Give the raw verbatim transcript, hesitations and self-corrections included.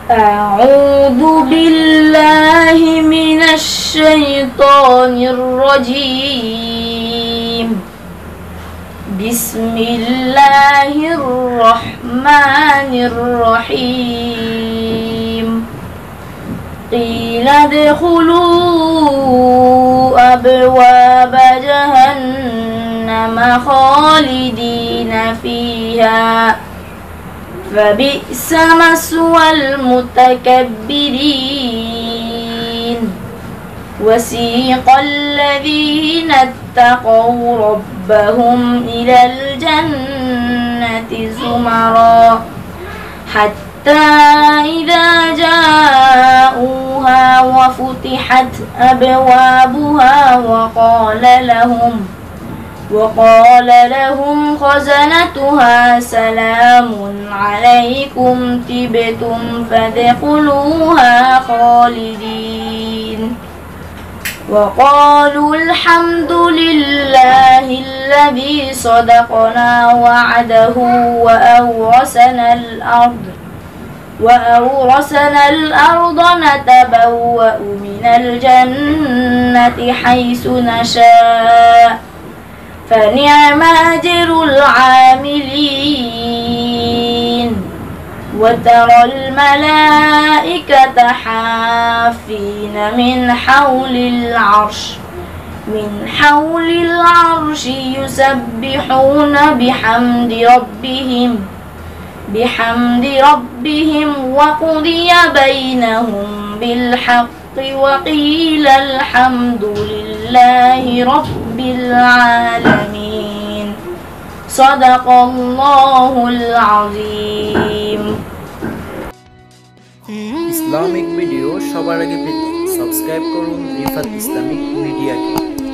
أعوذ بالله من الشيطان الرجيم. بسم الله الرحمن الرحيم. قيل ادخلوا أبواب جهنم خالدين فيها فبئس مثوى المتكبرين. وسيق الذين اتقوا ربهم إلى الجنة زمرا حتى إذا جاءوها وفتحت أبوابها وقال لهم وقال لهم خزنتها سلام عليكم طبتم فادخلوها خالدين. وقالوا الحمد لله الذي صدقنا وعده وأورثنا الأرض وأورثنا الأرض نتبوأ من الجنة حيث نشاء فنعم أجر العاملين. وترى الملائكة حافين من حول العرش من حول العرش يسبحون بحمد ربهم بحمد ربهم وقضي بينهم بالحق وقيل الحمد لله رب العالمين. صدق الله العظيم. Islamic video সবার আগে পেতে সাবস্ক্রাইব করুন রিফাত ইসলামিক মিডিয়াকে।